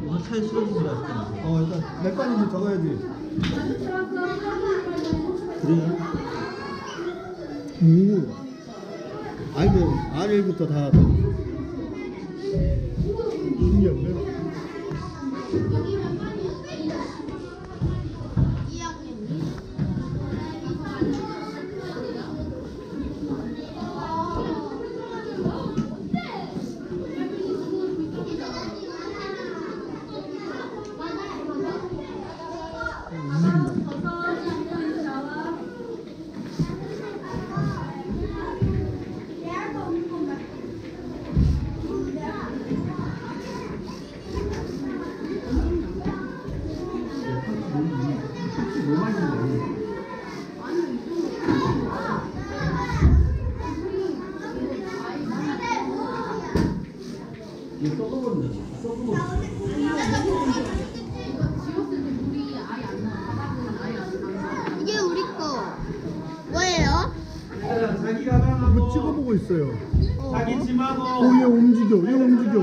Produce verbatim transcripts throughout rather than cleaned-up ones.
차에 실어주지 마시잖아. 어, 일단 몇 관인지 적어야지. 그래요? 오. 알도 알부터 다 신기한데? 이게 우리 거 뭐예요? 자기 가방하고 이거 찍어보고 있어요. 자기 짐하고 오, 얘 움직여. 얘 움직여.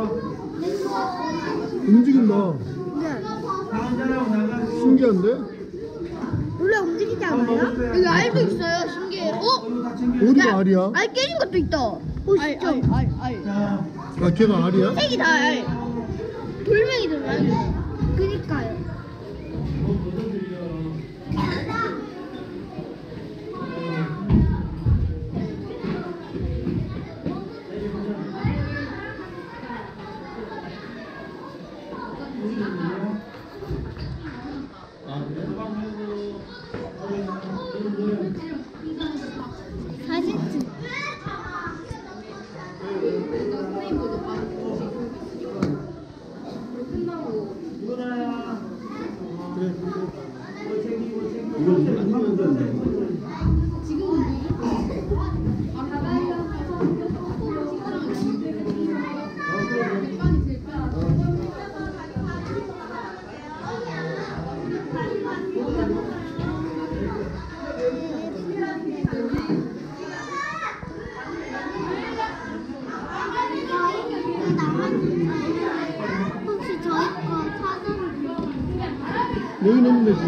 움직인다. 가운데라고 나가고 신기한데? 원래 움직이지 않아요? 여기 알도 있어요. 신기해. 어? 어디가 알이야? 알 깨진 것도 있다. 오, 진짜. 알, 알, 알. 자, 아, 걔가 알이야? 색이 다 알. 돌멩이잖아요. 그니까요. 사진 찍. 혹시 저희 거 찾아보세요. 여기 넣으면 되지.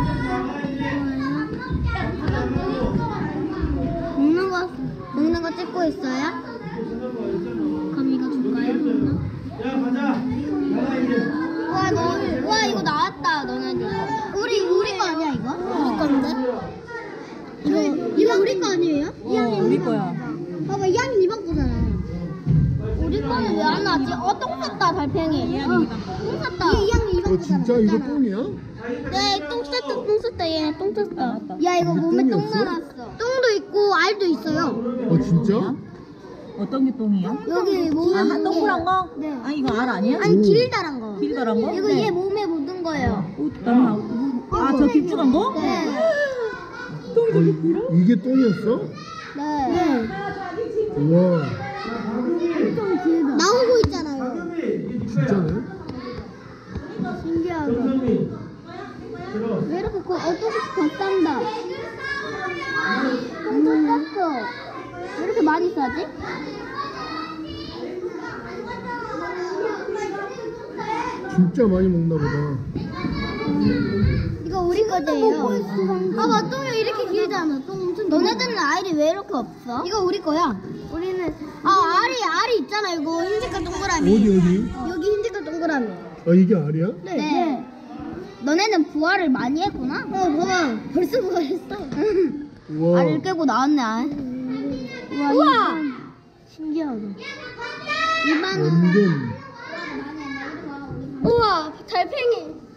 먹는 거 먹는 거 찍고 있어요? 그럼 이거 줄까요? 야 가자. 나가 이제. 와, 너, 와 이거 나왔다 너네들. 우리 우리 거 아니야 이거? 우리 건데? 이거 이거 우리 거 아니에요? 어, 우리 거야. 봐봐 이학년 이번 거잖아. 우리 거는 왜 안 나왔지? 어, 똥 쌌다 달팽이. 어, 똥 쌌다. 얘 이학년 이번 어, 거잖아. 진짜 이거 있잖아. 똥이야? 네, 똥 쌌다, 똥 쌌다. 얘네 똥 쌌다. 야, 이거 이게 몸에 똥 똥이었어? 나놨어. 똥도 있고 알도 있어요. 어, 진짜? 어떤 게 똥이야? 여기 몸에 아, 묻은 동그란 거? 네. 아, 이거 알 아니야? 아니 오. 길다란 거. 길다란 거? 이거 네. 얘 몸에 묻은 거예요. 오, 너무 아, 저 길쭉한 거? 네. 똥이 저렇게 길어? 이게 똥이었어? 네. 네. 우와, 엄청 길다. 나오고 있잖아요. 진짜네? 신기하다. 정성민. 들어. 왜 이렇게 거, 어떻게 더 싼다? 엄청 쌌어. 왜 이렇게 많이 싸지? 진짜 많이 먹나 보다. 이거 우리 거제예요. 봐봐, 똥이 이렇게 길잖아. 똥 엄청. 너네들은 알이 왜 이렇게 없어? 이거 우리 거야. 우리는 아 알이 알이 있잖아. 이거 흰 색깔 동그라미. 어디, 어디? 여기 흰 색깔 동그라미. 아, 이게 알이야? 네. 네. 너네는 부활을 많이 했구나. 어, 봐봐. 벌써 부활했어. 우와. 알을 깨고 나왔네. 알. 우와. 우와. 신기하다. 이반은 완전. 우와 달팽이.